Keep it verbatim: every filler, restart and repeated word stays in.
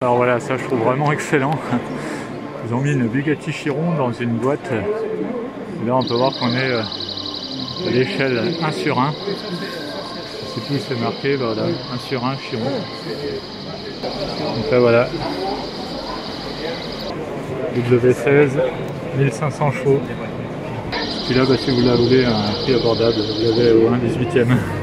Alors voilà, ça je trouve vraiment excellent. Ils ont mis une Bugatti Chiron dans une boîte. Et là on peut voir qu'on est à l'échelle un sur un. Je sais plus où c'est marqué, voilà, un sur un Chiron. Donc là voilà. W seize, mille cinq cents chevaux. Puis là, bah, si vous la voulez, un prix abordable, vous l'avez au un dix-huitième.